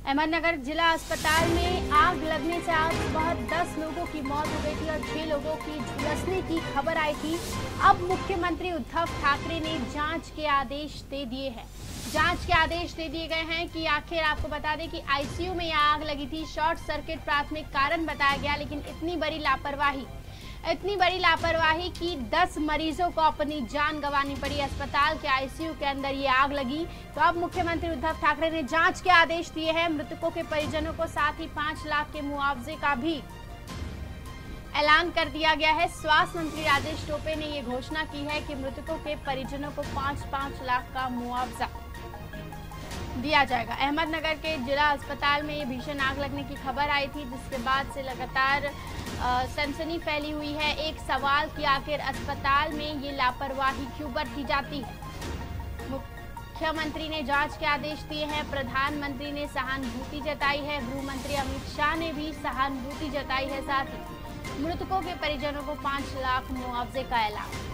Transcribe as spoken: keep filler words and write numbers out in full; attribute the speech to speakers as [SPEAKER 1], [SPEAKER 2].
[SPEAKER 1] अहमदनगर जिला अस्पताल में आग लगने से आज सुबह दस लोगों की मौत हो गई थी और छह लोगों की झुलसने की खबर आई थी। अब मुख्यमंत्री उद्धव ठाकरे ने जांच के आदेश दे दिए हैं। जांच के आदेश दे दिए गए हैं कि आखिर आपको बता दें कि आईसीयू में यह आग लगी थी। शॉर्ट सर्किट प्राथमिक कारण बताया गया, लेकिन इतनी बड़ी लापरवाही इतनी बड़ी लापरवाही कि दस मरीजों को अपनी जान गंवानी पड़ी। अस्पताल के आईसीयू के अंदर ये आग लगी। तो अब मुख्यमंत्री उद्धव ठाकरे ने जांच के आदेश दिए हैं। मृतकों के परिजनों को साथ ही पांच लाख के मुआवजे का भी ऐलान कर दिया गया है। स्वास्थ्य मंत्री राजेश टोपे ने ये घोषणा की है कि मृतकों के परिजनों को पांच पांच लाख का मुआवजा दिया जाएगा। अहमदनगर के जिला अस्पताल में ये भीषण आग लगने की खबर आई थी, जिसके बाद से लगातार सनसनी फैली हुई है। एक सवाल कि आखिर अस्पताल में ये लापरवाही क्यों बरती जाती है। मुख्यमंत्री ने जांच के आदेश दिए हैं। प्रधानमंत्री ने सहानुभूति जताई है। गृह मंत्री अमित शाह ने भी सहानुभूति जताई है। साथ ही मृतकों के परिजनों को पांच लाख मुआवजे का ऐलान।